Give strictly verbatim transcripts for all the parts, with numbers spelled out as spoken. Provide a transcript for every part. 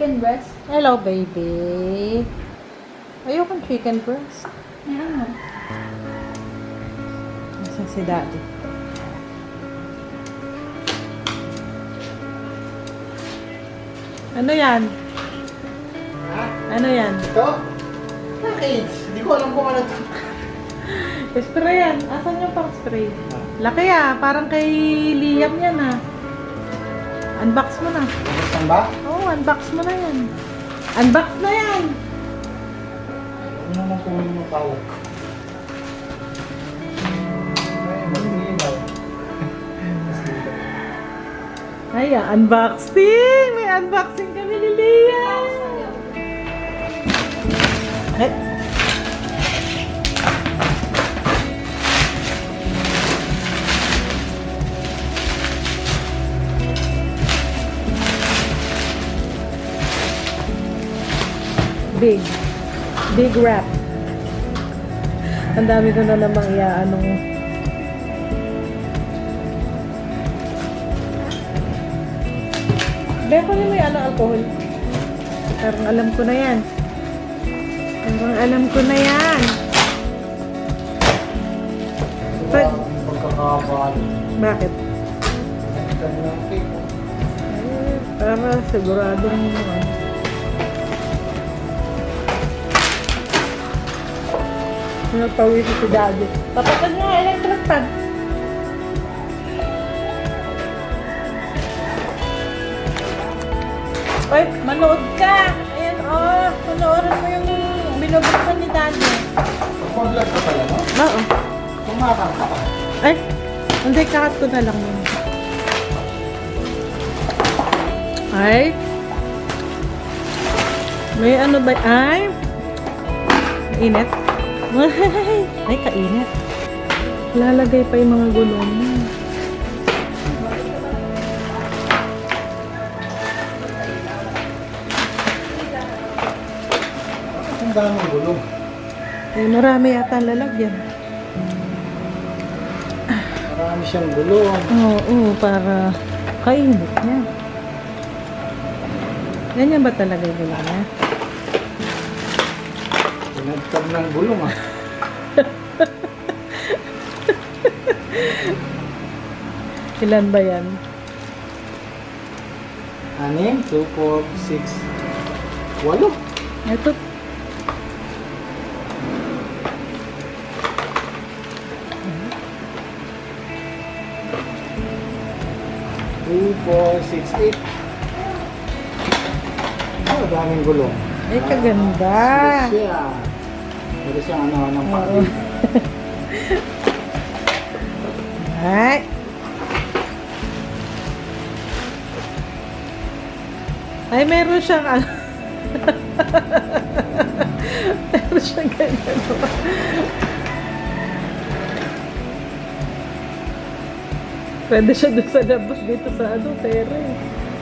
chicken breast. Hello, baby. Ayokong chicken breast. Ayan. Nasaan si daddy? Ano yan? Ha? Ano yan? Ito? Package. Hindi ko alam kung ano ito. Spray yan. Asan yung pang spray? Laki ah. Parang kay Liam yan ah. Unbox mo na. Saan ba? Oo, oh, unbox mo na yan. Unbox na yan! Ano naman kunin mo tawag? Ay, mag-ilaw. Ay, ah, unboxing! May unboxing kami ni Liam! Ay! Big. Big wrap. Ang dami ko na namang iaanong. Beko niyo may ano, alcohol. Parang alam ko na yan. Parang alam ko na yan. Pag... Pagkakabal. Bakit? Kami ng cake. Eh, para siguradong ano. Nagpawis si daddy. Papatad nyo nga electric fan. Oy, manood ka! Ayan, oh. Panoorin mo yung binubuksan ni daddy. Pag-vlog ka pala, no? Oo. Kumakang ka pa. Ay, hindi, kakat ko na lang yun. Ay. May ano ba? Ay. Init. Ay, kainit. Lalagay pa yung mga gulong. Ang daming gulong. Ay, marami yata ang lalagyan. Marami siyang gulong. Oo, oo, para kainit niya. Ganyan ba talaga yung gulong niya? Pinagtag ng gulong ah. Ilan ba yan? Anim, two, four, six, walo. Ito. Two, four, six, eight. Oh, daming gulong. Ay, kaganda. Six siya. Pwede siyang ano ng Oo. pati. Ay. Ay, meron siyang ano. Meron siyang ganyan. Pwede siya doon sa labas dito sa ano, terrace.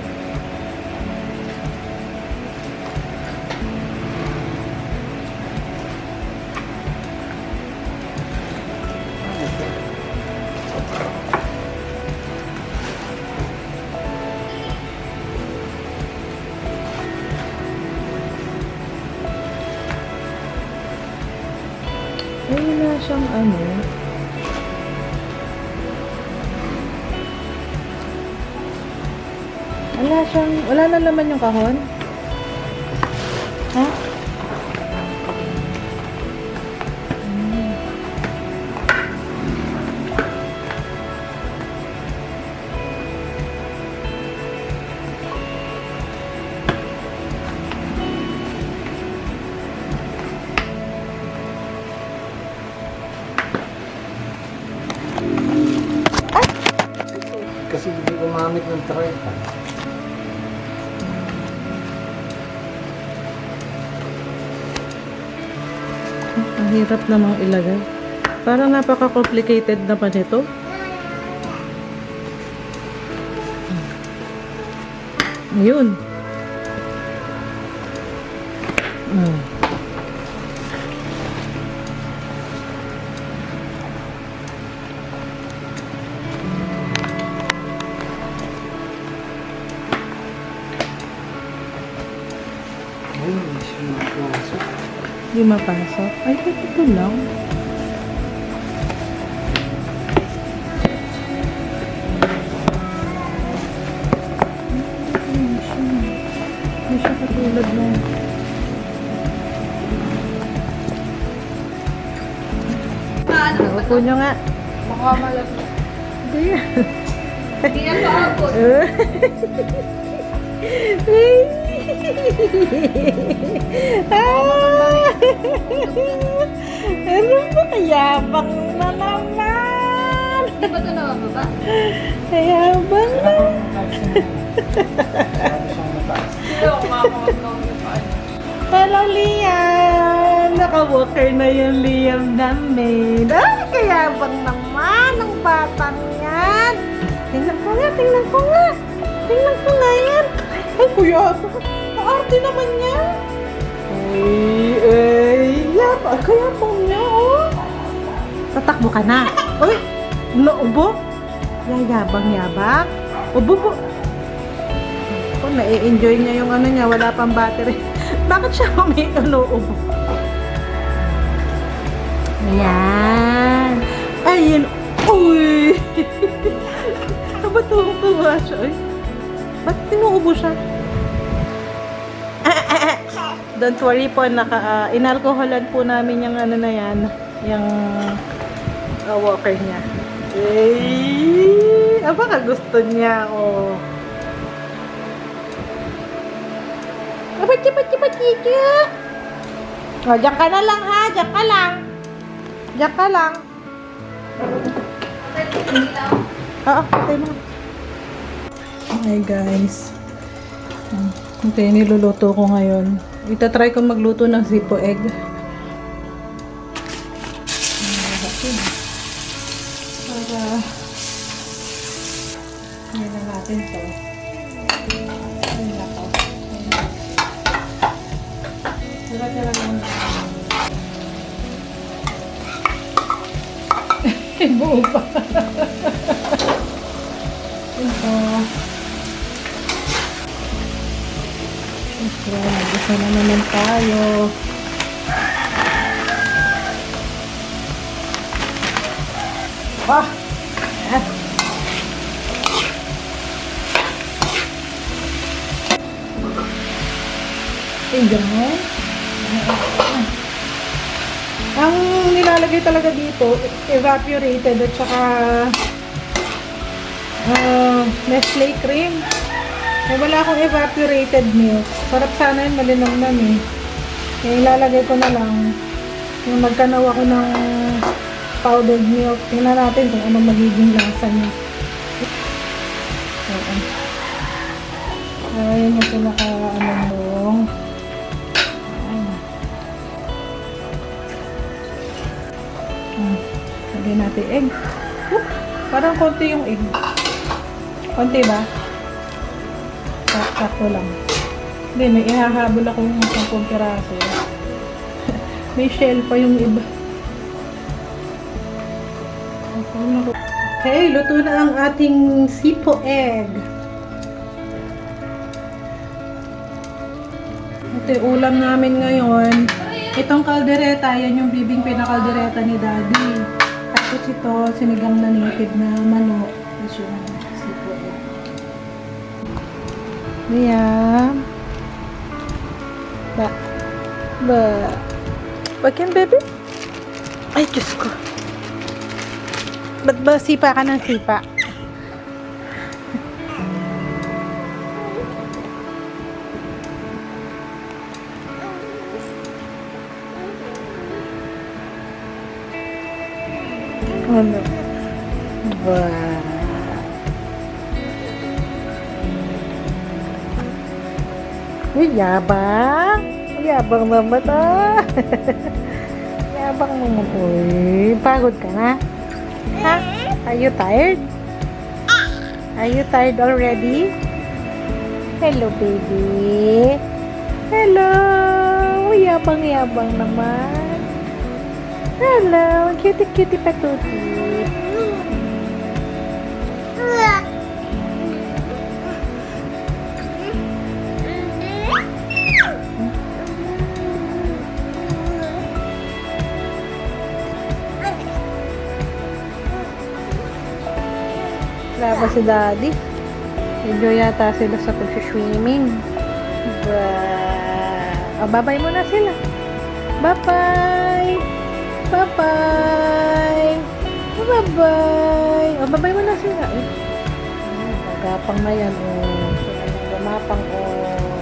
Ay, wala siyang ano. Wala siyang, wala na laman yung kahon? Ha? Hmm. Kasi hindi gumamit ng tripod. Ang hirap namang ilagay. Parang napaka-complicated na pa nito. Ayun. Hmm. Ayun, siya mapasok. Hindi mapasok. Ay, ito lang. Hindi siya. Hindi siya katulad ng... Upo nyo nga. Baka malag. Hindi yan. Hindi na sa ako. Ano ba? Kayabang na naman. Hindi ba ito nakababa? Kayabang na. Sabi siyang mataas. Hindi ako makakamag na ako pa. Hello, Liam! Naka-walker na yung Liam namin. Ay, kayabang naman ang batang yan. Tingnan ko nga, tingnan ko nga. Tingnan ko nga yan. Ay, kuya, kaarte naman niya. Ay, ay, yap. Ay, kayabang niya, oh. Tatakbo ka na. Uy, naubo. Yayabang-yabang. Ubo po. Oh, nai-enjoy niya yung ano niya, wala pang battery. Bakit siya may ano-ubo? Ayan. Ayun. Uy! Ba't tuwa siya? Ay, ba't tinuubo siya? Don't worry po, naka, uh, inalkoholan po namin yung ano na yan, yung uh, walker niya. Ay! Ah, baka gusto niya, oh. Bachi, bachi, bachi, o, diyan ka na lang ha. Diyan ka lang. Diyan ka lang. Oo, patay mo. Hi guys. Ito yung niluluto ko ngayon. Itatry ko magluto ng sipo egg. Para hindi na natin to. Ayun na to. Tira-tira lang. Buo pa. Ito. Siyempre, nag-isa na naman tayo. Ah! Ah! Tingnan. Ang nilalagay talaga dito, evaporated at saka uh, Nestle cream. Eh, wala akong evaporated milk. Sarap sana yun, malinamnam eh. Eh, ilalagay ko na lang yung magkanaw ako ng powdered milk. Tingnan natin kung ano magiging lasa niya. Okay. Ayan yung pinaka ano nung lagyan natin egg. Oop, parang konti yung egg. Konti ba? Sakto lang. Hindi, may ihahabol ako yung sampung piraso. May shell pa yung iba. Okay, luto na ang ating sipo egg. Ito yung ulam namin ngayon. Itong kaldereta, yan yung bibing pinakaldereta ni Daddy. Tapos ito, sinigang na native na manok. Ito yung sipo egg. Ayan. Ba. Ba. Wag yan, baby. Ay, Diyos ko. Ba't ba sipa ka ng sipa? Ano? Ba. Uy, yabang. Yabang naman ah. Yabang naman. Uy, pagod ka na? Ha? Are you tired? Are you tired already? Hello, baby. Hello. Yabang-yabang naman. Hello. Cutie-cutie patuti. ba si Daddy? Enjoy yata sila sa pag-swimming. Wow. Oh, bye-bye muna sila. Bye-bye. Bye-bye. Bye-bye. Oh, bye-bye muna sila. Eh. Oh, magapang na yan. Oh. Gamapang. Oh.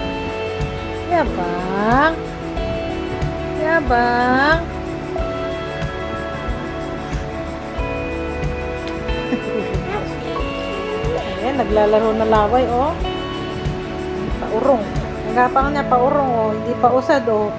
Yabang. Yabang. Ayan, naglalaro na laway, oh. Paurong. Nagapang niya, paurong, oh. Hindi pa usad, oh.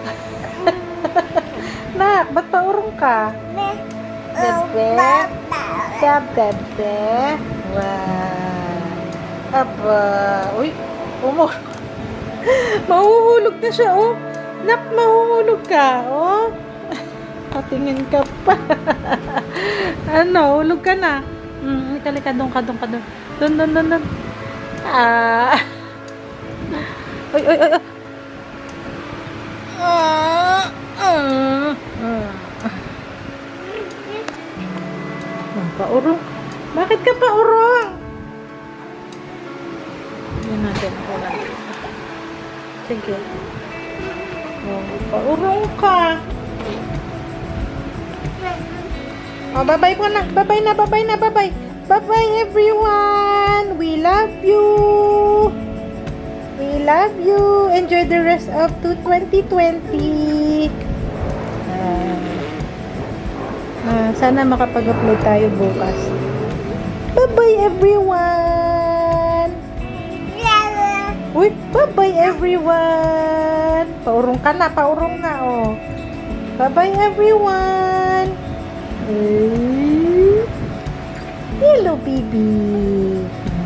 Nak, ba't paurong ka? Bebe? Siya, bebe? Wow. Aba. Uy, umur. Mahuhulog na siya, oh. Nak, mahuhulog ka, oh. Patingin ka pa. Ano, hulog ka na. Hmm, lika, lika, doon ka, doon ka, doon. Doon, doon, doon, doon. Ah. Uy, uy, uy, uy. Ah. Ah. Ah. Paurong. Bakit ka paurong? Yan natin, ulan. Sige. Oh, paurong ka. Oh, bye-bye po na. Bye-bye na, bye-bye na, bye-bye. Bye-bye everyone. We love you. We love you. Enjoy the rest of twenty twenty. Uh, uh, sana makapag-upload tayo bukas. Bye-bye everyone. Uy, bye-bye everyone. Paurong ka na, paurong na, oh. Bye-bye everyone. Hey. Hello, baby.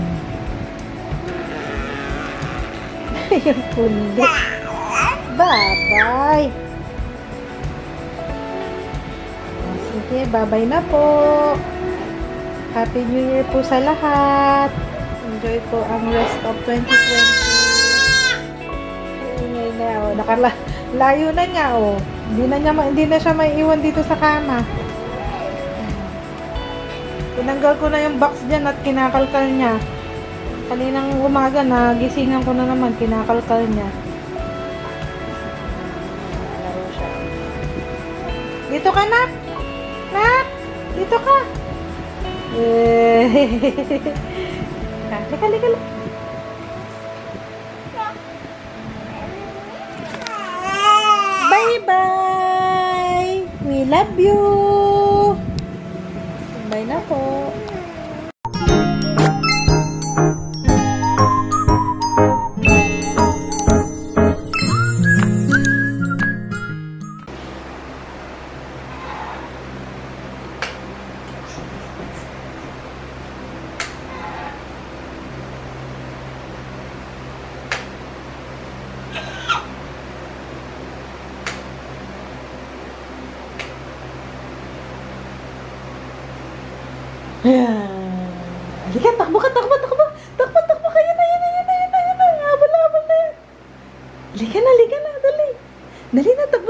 Yung pundi. Bye-bye. Sige, bye-bye na po. Happy New Year po sa lahat. Enjoy po ang rest of twenty twenty. Ingay na, oh. Nakala layo na niya, oh. Hindi na, niya, hindi na siya maiiwan dito sa kama. Tinanggal ko na yung box dyan at kinakalkal niya. Kaninang umaga na gisingan ko na naman, kinakalkal niya. Laro siya. Dito ka, Nak! Nak! Dito ka! Eh. Lika, lika, lika. Bye-bye! We love you! Bye na po! Ayan. Halika, takbo ka, takbo, takbo. Takbo, takbo ka. Yan na, yan na, yan na, yan na, yan na. Habal, habal na yan. Halika na, halika na, dali. Dali na, takbo.